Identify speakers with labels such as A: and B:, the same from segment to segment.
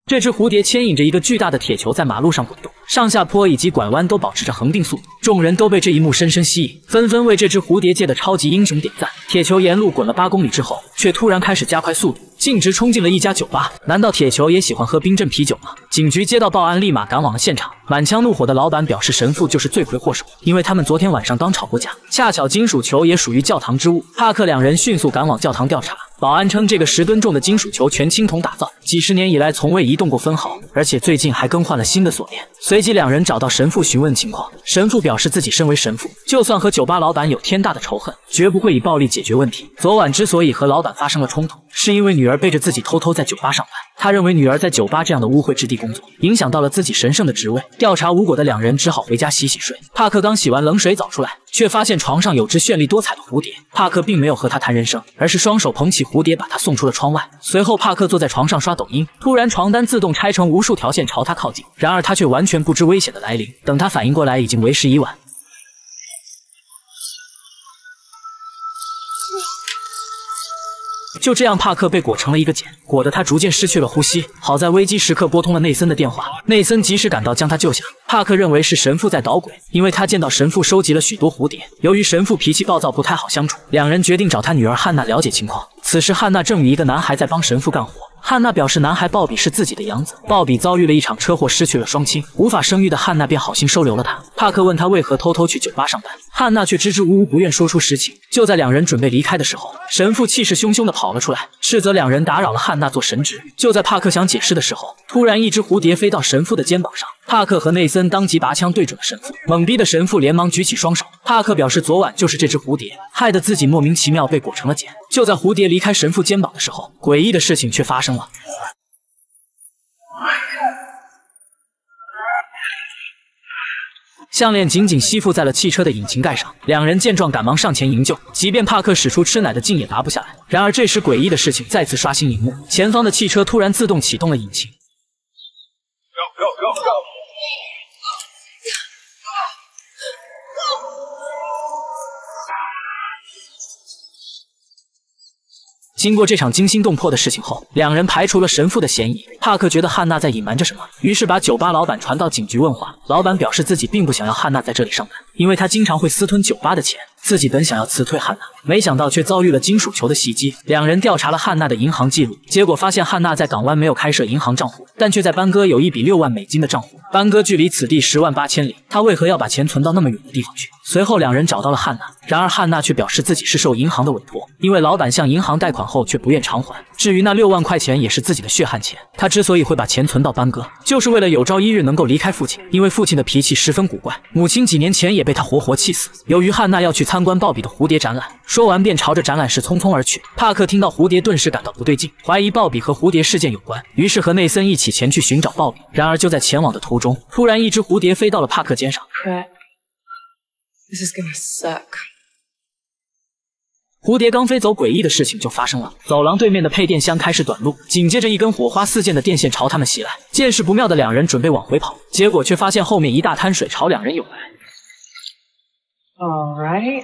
A: 这只蝴蝶牵引着一个巨大的铁球在马路上滚动，上下坡以及拐弯都保持着恒定速度。众人都被这一幕深深吸引，纷纷为这只蝴蝶界的超级英雄点赞。铁球沿路滚了8公里之后，却突然开始加快速度，径直冲进了一家酒吧。难道铁球也喜欢喝冰镇啤酒吗？警局接到报案，立马赶往了现场。满腔怒火的老板表示，神父就是罪魁祸首，因为他们昨天晚上刚吵过架，恰巧金属球也属于教堂之物。帕克两人迅速赶往教堂调查。保安称，这个10吨重的金属球全青铜打造，几十年以来从未移动过分毫，而且最近还更换了新的锁链。随即两人找到神父询问情况，神父表示自己身为神父，就算和酒吧老板有天大的仇恨，绝不会以暴力解决问题。昨晚之所以和老板发生了冲突，是因为女儿背着自己偷偷在酒吧上班，他认为女儿在酒吧这样的污秽之地工作，影响到了自己神圣的职位。调查无果的两人只好回家洗洗睡。帕克刚洗完冷水澡出来，却发现床上有只绚丽多彩的蝴蝶。帕克并没有和他谈人生，而是双手捧起蝴蝶，把它送出了窗外。随后帕克坐在床上刷抖音，突然床单自动拆成无数条线朝他靠近，然而他却完全不知危险的来临。等他反应过来，已经为时已晚。就这样，帕克被裹成了一个茧，裹得他逐渐失去了呼吸。好在危机时刻拨通了内森的电话，内森及时赶到将他救下。帕克认为是神父在捣鬼，因为他见到神父收集了许多蝴蝶。由于神父脾气暴躁，不太好相处，两人决定找他女儿汉娜了解情况。此时汉娜正与一个男孩在帮神父干活。汉娜表示男孩鲍比是自己的养子，鲍比遭遇了一场车祸，失去了双亲，无法生育的汉娜便好心收留了他。帕克问他为何偷偷去酒吧上班，汉娜却支支吾吾不愿说出实情。就在两人准备离开的时候，神父气势汹汹地跑了出来，斥责两人打扰了汉娜做神职。就在帕克想解释的时候，突然一只蝴蝶飞到神父的肩膀上，帕克和内森当即拔枪对准了神父，懵逼的神父连忙举起双手。帕克表示昨晚就是这只蝴蝶害得自己莫名其妙被裹成了茧。就在蝴蝶离开神父肩膀的时候，诡异的事情却发生了。项链紧紧吸附在了汽车的引擎盖上，两人见状赶忙上前营救，即便帕克使出吃奶的劲也拔不下来。然而这时诡异的事情再次刷新荧幕，前方的汽车突然自动启动了引擎。经过这场惊心动魄的事情后，两人排除了神父的嫌疑。帕克觉得汉娜在隐瞒着什么，于是把酒吧老板传到警局问话。老板表示自己并不想要汉娜在这里上班，因为他经常会私吞酒吧的钱。自己本想要辞退汉娜，没想到却遭遇了金属球的袭击。两人调查了汉娜的银行记录，结果发现汉娜在港湾没有开设银行账户，但却在班哥有一笔6万美金的账户。班哥距离此地10万8千里，他为何要把钱存到那么远的地方去？随后两人找到了汉娜，然而汉娜却表示自己是受银行的委托，因为老板向银行贷款后却不愿偿还。至于那6万块钱也是自己的血汗钱，他之所以会把钱存到班哥，就是为了有朝一日能够离开父亲，因为父亲的脾气十分古怪，母亲几年前也被他活活气死。由于汉娜要去参观鲍比的蝴蝶展览，说完便朝着展览室匆匆而去。帕克听到蝴蝶顿时感到不对劲，怀疑鲍比和蝴蝶事件有关，于是和内森一起前去寻找鲍比。然而就在前往的途中，突然一只蝴蝶飞到了帕克肩上。
B: This is gonna suck.
A: 蝴蝶刚飞走，诡异的事情就发生了。走廊对面的配电箱开始短路，紧接着一根火花四溅的电线朝他们袭来。见势不妙的两人准备往回跑，结果却发现后面一大滩水朝两人涌来。
B: All right.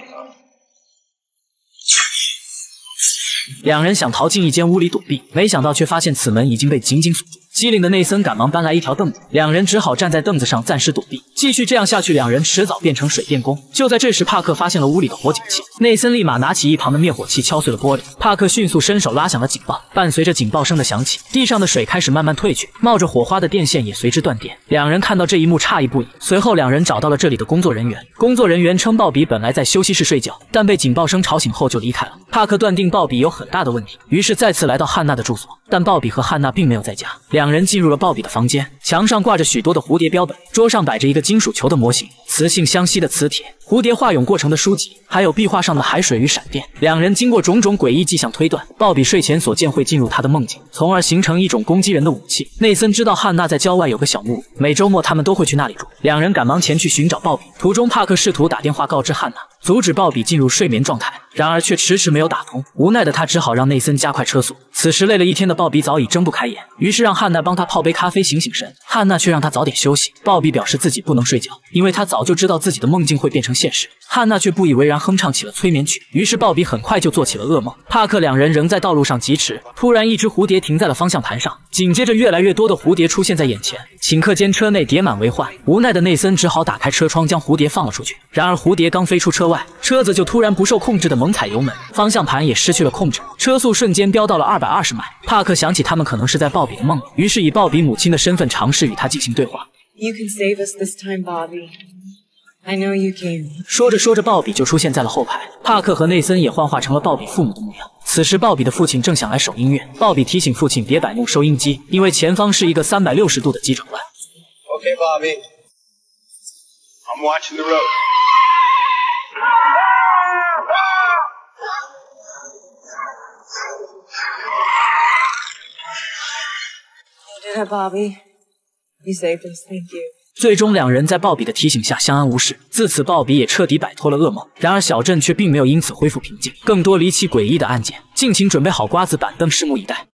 A: 两人想逃进一间屋里躲避，没想到却发现此门已经被紧紧锁住。机灵的内森赶忙搬来一条凳子，两人只好站在凳子上暂时躲避。继续这样下去，两人迟早变成水电工。就在这时，帕克发现了屋里的火警器，内森立马拿起一旁的灭火器敲碎了玻璃。帕克迅速伸手拉响了警报，伴随着警报声的响起，地上的水开始慢慢退去，冒着火花的电线也随之断电。两人看到这一幕诧异不已。随后两人找到了这里的工作人员，工作人员称鲍比本来在休息室睡觉，但被警报声吵醒后就离开了。帕克断定鲍比有很大的问题，于是再次来到汉娜的住所，但鲍比和汉娜并没有在家。两人进入了鲍比的房间，墙上挂着许多的蝴蝶标本，桌上摆着一个金属球的模型，磁性相吸的磁铁，蝴蝶化蛹过程的书籍，还有壁画上的海水与闪电。两人经过种种诡异迹象推断，鲍比睡前所见会进入他的梦境，从而形成一种攻击人的武器。内森知道汉娜在郊外有个小木屋，每周末他们都会去那里住。两人赶忙前去寻找鲍比，途中帕克试图打电话告知汉娜， 阻止鲍比进入睡眠状态，然而却迟迟没有打通。无奈的他只好让内森加快车速。此时累了一天的鲍比早已睁不开眼，于是让汉娜帮他泡杯咖啡醒醒神。汉娜却让他早点休息。鲍比表示自己不能睡觉，因为他早就知道自己的梦境会变成现实。汉娜却不以为然，哼唱起了催眠曲。于是鲍比很快就做起了噩梦。帕克两人仍在道路上疾驰，突然一只蝴蝶停在了方向盘上，紧接着越来越多的蝴蝶出现在眼前。顷刻间车内蝶满为患，无奈的内森只好打开车窗将蝴蝶放了出去。然而蝴蝶刚飞出车外，车子就突然不受控制的猛踩油门，方向盘也失去了控制，车速瞬间飙到了220迈。帕克想起他们可能是在鲍比的梦里，于是以鲍比母亲的身份尝试与他进行对话。
B: You can save us this time, Bobby. I know you can.
A: 说着说着，鲍比就出现在了后排，帕克和内森也幻化成了鲍比父母的模样。此时，鲍比的父亲正想来守音乐，鲍比提醒父亲别摆弄收音机，因为前方是一个360度的急转弯。
C: Okay, Bobby. I'm watching the road.
B: You did it, Bobby. You saved us. Thank you.
A: 最终，两人在鲍比的提醒下相安无事。自此，鲍比也彻底摆脱了噩梦。然而，小镇却并没有因此恢复平静，更多离奇诡异的案件，敬请准备好瓜子板凳，拭目以待。